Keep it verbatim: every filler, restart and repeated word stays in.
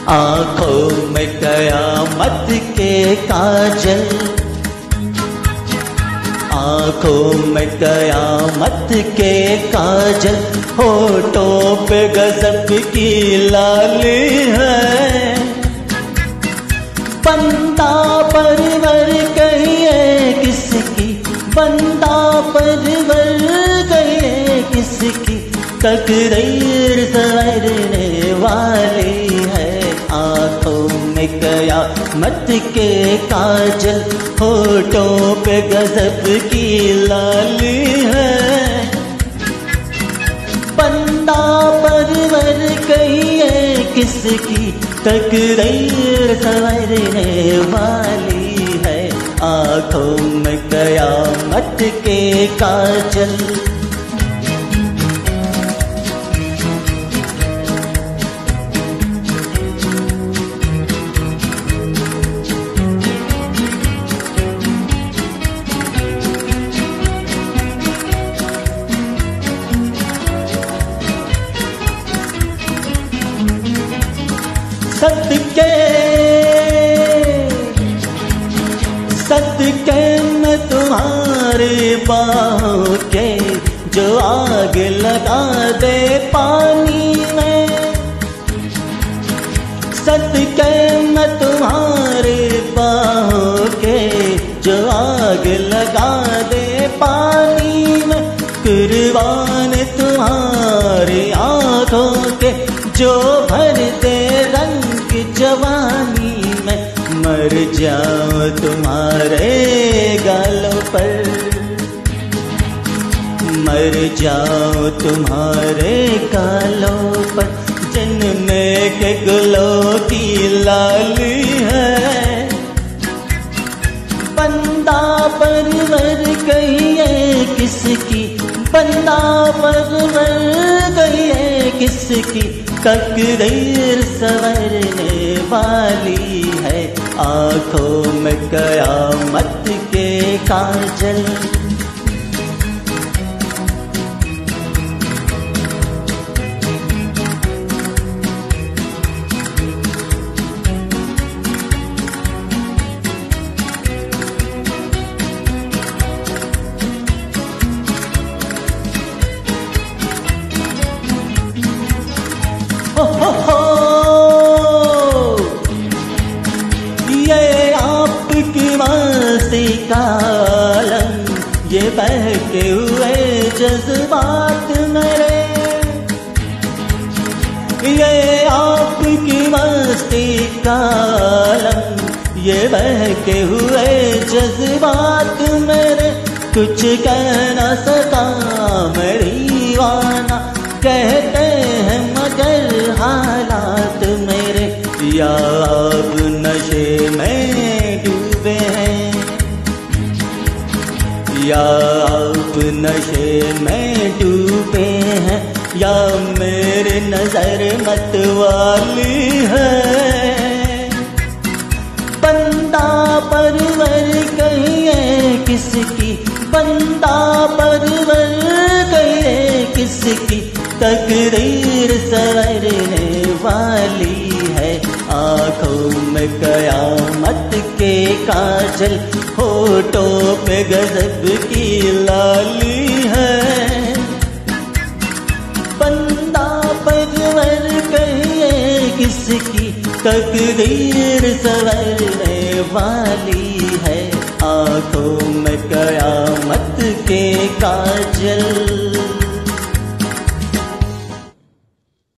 आंखों में कयामत के काजल, आंखों में कयामत के काजल, होठों पे गजब की लाली है। बंदा परवर कहिए किसकी, बंदा परवर कहिए किसकी, तकदीर संवरने वाली है। आंखों में कयामत के काजल, होठों पे गजब की लाली है। बंदा परवर कहिए किसकी, तकदीर संवरने वाली है। आंखों में कयामत के काजल, सदके सदके में तुम्हारी बाहों के, जो आग लगा दे पानी में। सदके में तुम्हारी बाहों के, जो आग लगा दे पानी में। कुर्बान तुम्हारी आंखों के, जो भर दे रंग जवानी में। मर जाओ तुम्हारे गालों पर, मर जाओ तुम्हारे गालों पर, जिनमें के गुलों की लाली है। बंदा परवर कहिए किसकी, बंदा परवर कहिए किसकी, तकदीर संवरने वाली है। आंखों में कयामत के काजल, हो हो हो ये आपकी मस्ती का आलम, ये बहके हुए जज्बात मेरे। ये आपकी मस्ती का आलम, ये बहके हुए जज्बात मेरे। कुछ कह न सका मैं दीवाना, कहते हैं मगर हालात मेरे। या अब नशे में डूबे हैं, या अब नशे में डूबे हैं, या मेरे नजर मत वाली है। बंदा परवर कहिए किसकी, बंदा परवर कहिए किसकी, तकदीर संवरने वाली है। आंखों में कयामत के काजल, होठों पे गजब की लाली है। बंदा परवर कहिए किसकी, तकदीर संवरने वाली है। आंखों में कयामत के काजल।